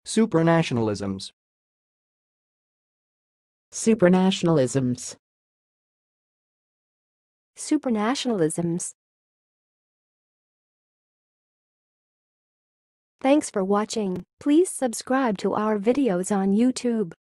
Supernationalisms. Supernationalisms. Supernationalisms. Thanks for watching. Please subscribe to our videos on YouTube.